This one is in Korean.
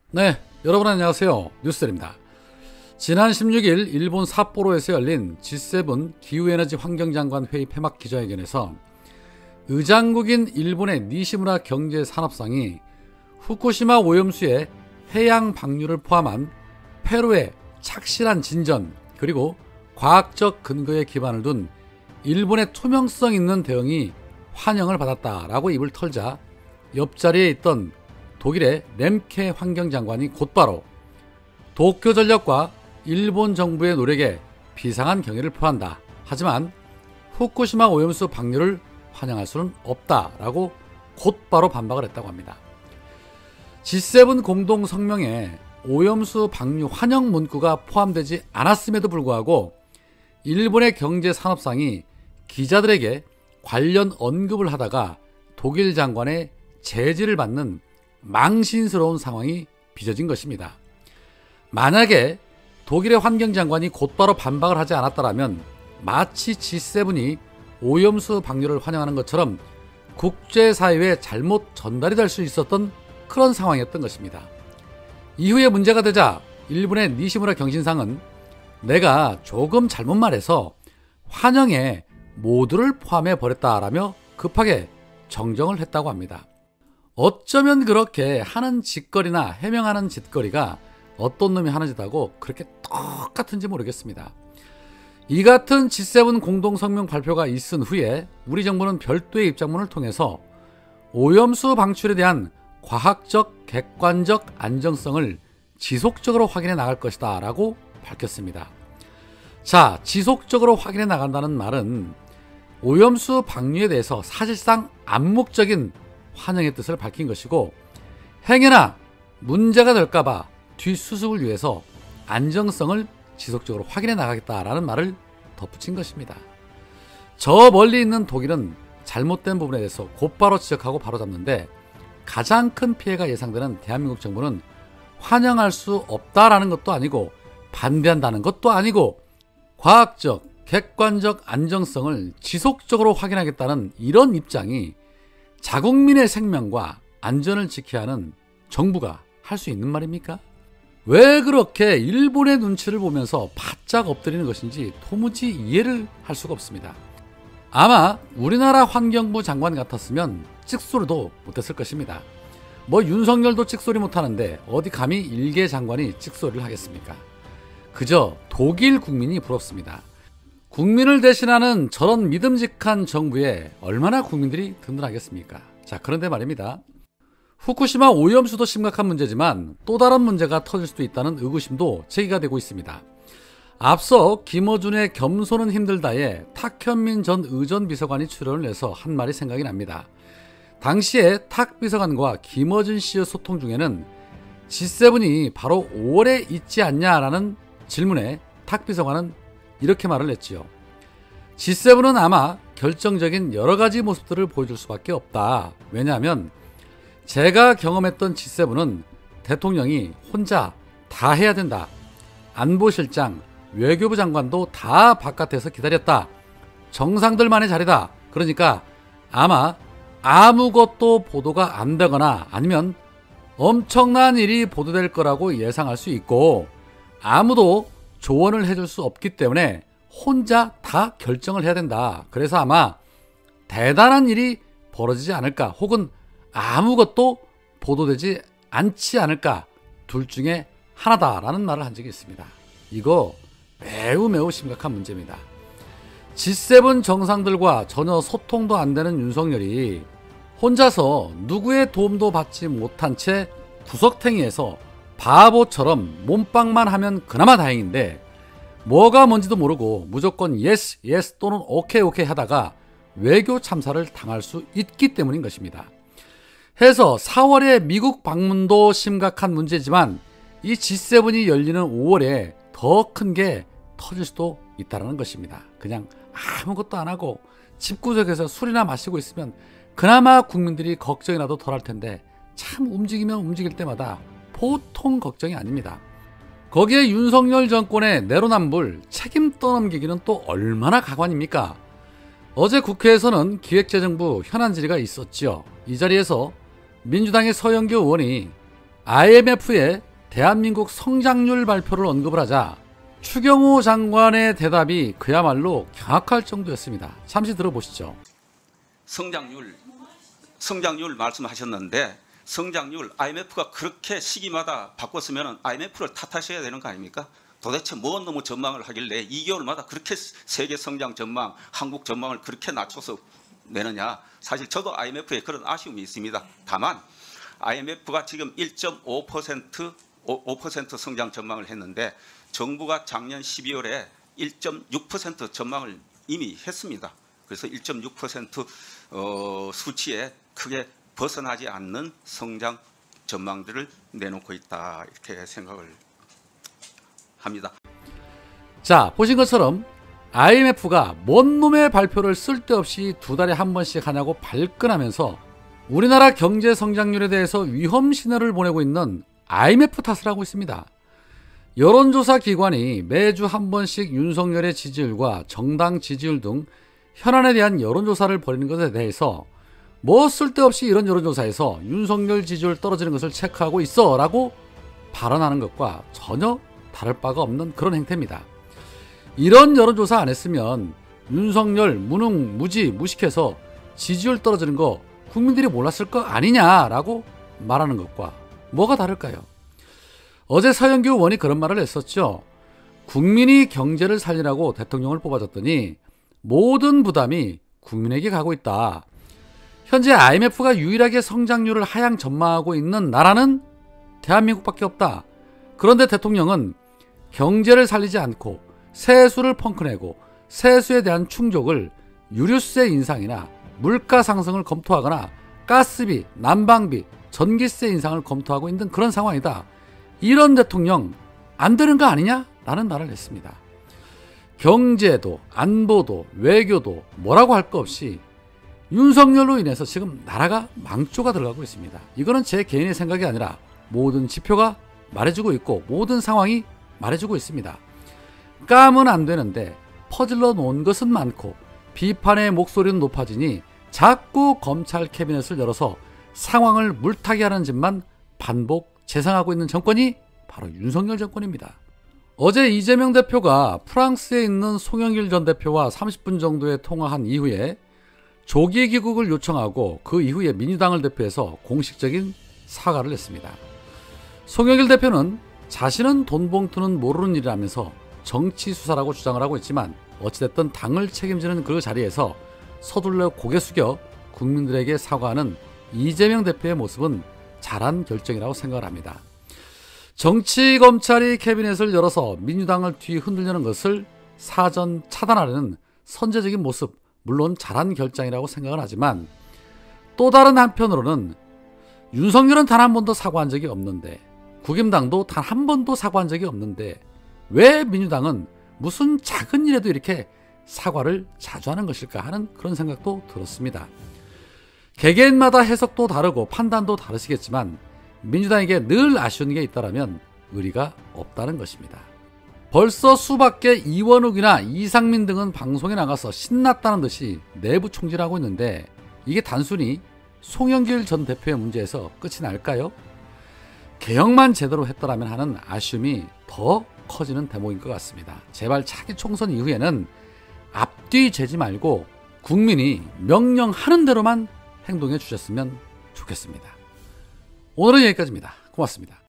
네, 여러분 안녕하세요. 뉴스입니다. 지난 16일 일본 삿포로에서 열린 G7 기후에너지 환경장관 회의 폐막 기자회견에서 의장국인 일본의 니시무라 경제산업상이 후쿠시마 오염수의 해양 방류를 포함한 페루의 착실한 진전 그리고 과학적 근거에 기반을 둔 일본의 투명성 있는 대응이 환영을 받았다라고 입을 털자 옆자리에 있던 독일의 렘케 환경장관이 곧바로 도쿄전력과 일본 정부의 노력에 비상한 경의를 표한다. 하지만 후쿠시마 오염수 방류를 환영할 수는 없다라고 곧바로 반박을 했다고 합니다. G7 공동성명에 오염수 방류 환영 문구가 포함되지 않았음에도 불구하고 일본의 경제산업상이 기자들에게 관련 언급을 하다가 독일 장관의 제지를 받는 망신스러운 상황이 빚어진 것입니다. 만약에 독일의 환경장관이 곧바로 반박을 하지 않았다면 마치 G7이 오염수 방류를 환영하는 것처럼 국제사회에 잘못 전달이 될 수 있었던 그런 상황이었던 것입니다. 이후에 문제가 되자 일본의 니시무라 경신상은 내가 조금 잘못 말해서 환영에 모두를 포함해 버렸다라며 급하게 정정을 했다고 합니다. 어쩌면 그렇게 하는 짓거리나 해명하는 짓거리가 어떤 놈이 하는 짓하고 그렇게 똑같은지 모르겠습니다. 이 같은 G7 공동성명 발표가 있은 후에 우리 정부는 별도의 입장문을 통해서 오염수 방출에 대한 과학적, 객관적 안정성을 지속적으로 확인해 나갈 것이다 라고 밝혔습니다. 자, 지속적으로 확인해 나간다는 말은 오염수 방류에 대해서 사실상 암묵적인 환영의 뜻을 밝힌 것이고 행여나 문제가 될까봐 뒷수습을 위해서 안정성을 지속적으로 확인해 나가겠다라는 말을 덧붙인 것입니다. 저 멀리 있는 독일은 잘못된 부분에 대해서 곧바로 지적하고 바로잡는데 가장 큰 피해가 예상되는 대한민국 정부는 환영할 수 없다라는 것도 아니고 반대한다는 것도 아니고 과학적, 객관적 안정성을 지속적으로 확인하겠다는 이런 입장이 자국민의 생명과 안전을 지켜야 하는 정부가 할 수 있는 말입니까? 왜 그렇게 일본의 눈치를 보면서 바짝 엎드리는 것인지 도무지 이해를 할 수가 없습니다. 아마 우리나라 환경부 장관 같았으면 찍소리도 못했을 것입니다. 뭐 윤석열도 찍소리 못하는데 어디 감히 일개 장관이 찍소리를 하겠습니까? 그저 독일 국민이 부럽습니다. 국민을 대신하는 저런 믿음직한 정부에 얼마나 국민들이 든든하겠습니까? 자, 그런데 말입니다. 후쿠시마 오염수도 심각한 문제지만 또 다른 문제가 터질 수도 있다는 의구심도 제기가 되고 있습니다. 앞서 김어준의 겸손은 힘들다에 탁현민 전 의전 비서관이 출연을 해서 한 말이 생각이 납니다. 당시에 탁 비서관과 김어준 씨의 소통 중에는 G7이 바로 5월에 있지 않냐라는 질문에 탁 비서관은 이렇게 말을 했지요. G7은 아마 결정적인 여러 가지 모습들을 보여줄 수밖에 없다. 왜냐하면 제가 경험했던 G7은 대통령이 혼자 다 해야 된다. 안보실장, 외교부 장관도 다 바깥에서 기다렸다. 정상들만의 자리다. 그러니까 아마 아무것도 보도가 안 되거나 아니면 엄청난 일이 보도될 거라고 예상할 수 있고 아무도 조언을 해줄 수 없기 때문에 혼자 다 결정을 해야 된다. 그래서 아마 대단한 일이 벌어지지 않을까 혹은 아무것도 보도되지 않지 않을까 둘 중에 하나다라는 말을 한 적이 있습니다. 이거 매우 심각한 문제입니다. G7 정상들과 전혀 소통도 안 되는 윤석열이 혼자서 누구의 도움도 받지 못한 채 구석탱이에서 바보처럼 몸빵만 하면 그나마 다행인데 뭐가 뭔지도 모르고 무조건 예스 또는 오케이 하다가 외교 참사를 당할 수 있기 때문인 것입니다. 해서 4월에 미국 방문도 심각한 문제지만 이 G7이 열리는 5월에 더 큰 게 터질 수도 있다는 것입니다. 그냥 아무것도 안 하고 집구석에서 술이나 마시고 있으면 그나마 국민들이 걱정이라도 덜 할 텐데 참 움직이면 움직일 때마다 보통 걱정이 아닙니다. 거기에 윤석열 정권의 내로남불 책임 떠넘기기는 또 얼마나 가관입니까? 어제 국회에서는 기획재정부 현안 질의가 있었죠. 이 자리에서 민주당의 서영교 의원이 IMF의 대한민국 성장률 발표를 언급을 하자 추경호 장관의 대답이 그야말로 경악할 정도였습니다. 잠시 들어보시죠. 성장률 말씀하셨는데 성장률 IMF가 그렇게 시기마다 바꿨으면 IMF를 탓하셔야 되는 거 아닙니까? 도대체 뭔 너무 전망을 하길래 2개월마다 그렇게 세계 성장 전망, 한국 전망을 그렇게 낮춰서 내느냐. 사실 저도 IMF에 그런 아쉬움이 있습니다. 다만 IMF가 지금 1.5% 성장 전망을 했는데 정부가 작년 12월에 1.6% 전망을 이미 했습니다. 그래서 1.6% 수치에 크게 벗어나지 않는 성장 전망들을 내놓고 있다, 이렇게 생각을 합니다. 자, 보신 것처럼 IMF가 뭔 놈의 발표를 쓸데없이 2달에 한 번씩 하냐고 발끈하면서 우리나라 경제 성장률에 대해서 위험 신호를 보내고 있는 IMF 탓을 하고 있습니다. 여론조사 기관이 매주 한 번씩 윤석열의 지지율과 정당 지지율 등 현안에 대한 여론조사를 벌이는 것에 대해서 뭐 쓸데없이 이런 여론조사에서 윤석열 지지율 떨어지는 것을 체크하고 있어 라고 발언하는 것과 전혀 다를 바가 없는 그런 행태입니다. 이런 여론조사 안 했으면 윤석열 무능, 무지, 무식해서 지지율 떨어지는 거 국민들이 몰랐을 거 아니냐라고 말하는 것과 뭐가 다를까요? 어제 서영교 의원이 그런 말을 했었죠. 국민이 경제를 살리라고 대통령을 뽑아줬더니 모든 부담이 국민에게 가고 있다. 현재 IMF가 유일하게 성장률을 하향 전망하고 있는 나라는 대한민국밖에 없다. 그런데 대통령은 경제를 살리지 않고 세수를 펑크내고 세수에 대한 충족을 유류세 인상이나 물가 상승을 검토하거나 가스비, 난방비, 전기세 인상을 검토하고 있는 그런 상황이다. 이런 대통령 안 되는 거 아니냐? 라는 말을 했습니다. 경제도 안보도 외교도 뭐라고 할 거 없이 윤석열로 인해서 지금 나라가 망조가 들어가고 있습니다. 이거는 제 개인의 생각이 아니라 모든 지표가 말해주고 있고 모든 상황이 말해주고 있습니다. 까면 안 되는데 퍼질러 놓은 것은 많고 비판의 목소리는 높아지니 자꾸 검찰 캐비넷을 열어서 상황을 물타기 하는 짓만 반복 재상하고 있는 정권이 바로 윤석열 정권입니다. 어제 이재명 대표가 프랑스에 있는 송영길 전 대표와 30분 정도의 통화한 이후에 조기 귀국을 요청하고 그 이후에 민주당을 대표해서 공식적인 사과를 했습니다. 송영길 대표는 자신은 돈 봉투는 모르는 일이라면서 정치 수사라고 주장을 하고 있지만 어찌됐든 당을 책임지는 그 자리에서 서둘러 고개 숙여 국민들에게 사과하는 이재명 대표의 모습은 잘한 결정이라고 생각을 합니다. 정치 검찰이 캐비넷을 열어서 민주당을 뒤 흔들려는 것을 사전 차단하려는 선제적인 모습, 물론 잘한 결정이라고 생각을 하지만 또 다른 한편으로는 윤석열은 단 한 번도 사과한 적이 없는데 국임당도 단 한 번도 사과한 적이 없는데 왜 민주당은 무슨 작은 일에도 이렇게 사과를 자주 하는 것일까 하는 그런 생각도 들었습니다. 개개인마다 해석도 다르고 판단도 다르시겠지만 민주당에게 늘 아쉬운 게 있다면 의리가 없다는 것입니다. 벌써 수밖에 이원욱이나 이상민 등은 방송에 나가서 신났다는 듯이 내부 총질하고 있는데 이게 단순히 송영길 전 대표의 문제에서 끝이 날까요? 개혁만 제대로 했더라면 하는 아쉬움이 더 커지는 대목인 것 같습니다. 제발 차기 총선 이후에는 앞뒤 재지 말고 국민이 명령하는 대로만 행동해 주셨으면 좋겠습니다. 오늘은 여기까지입니다. 고맙습니다.